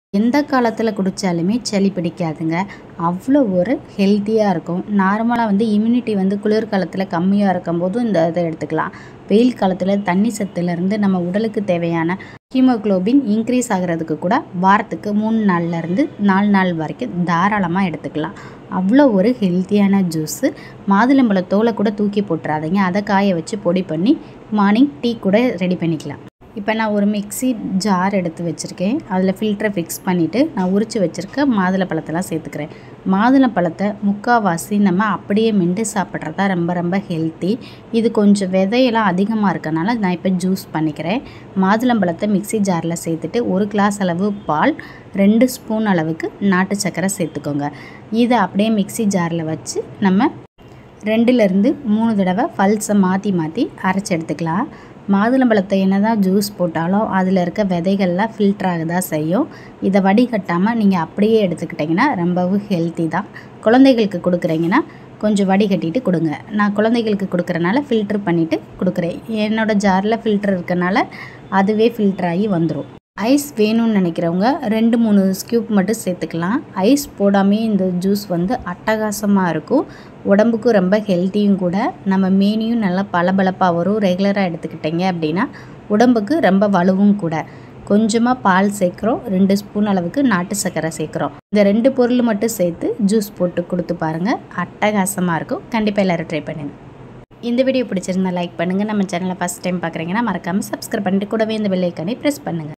எந்த காலத்தில் குடித்தாலுமே சளி பிடிக்காதுங்க. அவ்வளோ ஒரு ஹெல்த்தியாக இருக்கும். நார்மலாக இம்யூனிட்டி குளிர்காலத்தில் கம்மியாக இருக்கும்போதும் இந்த இதை எடுத்துக்கலாம். வெயில் காலத்தில் தண்ணி சத்துலேருந்து நம்ம உடலுக்கு தேவையான ஹீமோக்ளோபின் இன்க்ரீஸ் ஆகிறதுக்கு கூட வாரத்துக்கு 3 நாள்லேருந்து 4 நாள் வரைக்கும் தாராளமாக எடுத்துக்கலாம். அவ்வளோ ஒரு ஹெல்த்தியான ஜூஸு. மாதுளம்பழ தோலை கூட தூக்கி போட்டுறாதீங்க. அதை காய வச்சு பொடி பண்ணி மார்னிங் டீ கூட ரெடி பண்ணிக்கலாம். இப்போ நான் ஒரு மிக்ஸி ஜார் எடுத்து வச்சுருக்கேன். அதில் ஃபில்டரை ஃபிக்ஸ் பண்ணிவிட்டு நான் உரித்து வச்சுருக்க மாதுளப்பழத்தெல்லாம் சேர்த்துக்கிறேன். மாதுளப்பழத்தை முக்கால்வாசி நம்ம அப்படியே மென்று சாப்பிட்றது தான் ரொம்ப ரொம்ப ஹெல்த்தி. இது கொஞ்சம் விதையெல்லாம் அதிகமாக இருக்கனால நான் இப்போ ஜூஸ் பண்ணிக்கிறேன். மாதுளம்பழத்தை மிக்ஸி ஜாரில் சேர்த்துட்டு 1 கிளாஸ் அளவு பால், 2 ஸ்பூன் அளவுக்கு நாட்டு சர்க்கரை சேர்த்துக்கோங்க. இதை அப்படியே மிக்ஸி ஜாரில் வச்சு நம்ம 2லேருந்து 3 தடவை பல்ஸை மாற்றி மாற்றி அரைச்சி எடுத்துக்கலாம். மாதுளம்பழத்தை என்ன தான் ஜூஸ் போட்டாலும் அதில் இருக்க விதைகள்லாம் ஃபில்டர் ஆக தான் செய்யும். இதை வடிகட்டாமல் நீங்கள் அப்படியே எடுத்துக்கிட்டிங்கன்னா ரொம்பவும் ஹெல்த்தி தான். குழந்தைகளுக்கு கொடுக்குறீங்கன்னா கொஞ்சம் வடிகட்டிட்டு கொடுங்க. நான் குழந்தைகளுக்கு கொடுக்குறனால ஃபில்ட்ரு பண்ணிவிட்டு கொடுக்குறேன். என்னோடய ஜாரில் ஃபில்ட்ரு இருக்கனால அதுவே ஃபில்டர் ஆகி வந்துடும். ஐஸ் வேணும்னு நினைக்கிறவங்க 2-3 ஸ்கூப் மட்டும் சேர்த்துக்கலாம். ஐஸ் போடாமே இந்த ஜூஸ் அட்டகாசமாக இருக்கும். உடம்புக்கும் ரொம்ப ஹெல்த்தியும் கூட. நம்ம மேனியும் நல்லா பளபளப்பாக வரும். ரெகுலராக எடுத்துக்கிட்டிங்க அப்படின்னா உடம்புக்கு ரொம்ப வலுவும் கூட. கொஞ்சமாக பால் சேர்க்குறோம், 2 ஸ்பூன் அளவுக்கு நாட்டு சர்க்கரை சேர்க்குறோம். இந்த 2 பொருள் மட்டும் சேர்த்து ஜூஸ் போட்டு கொடுத்து பாருங்கள். அட்டகாசமாக இருக்கும். கண்டிப்பாக எல்லோரும் ட்ரை பண்ணுங்கள். இந்த வீடியோ பிடிச்சிருந்தா லைக் பண்ணுங்கள். நம்ம சேனலை ஃபஸ்ட் டைம் பார்க்குறீங்கன்னா மறக்காமல் சப்ஸ்கிரைப் பண்ணிட்டு கூடவே இந்த பெல் ஐக்கானை ப்ரெஸ் பண்ணுங்கள்.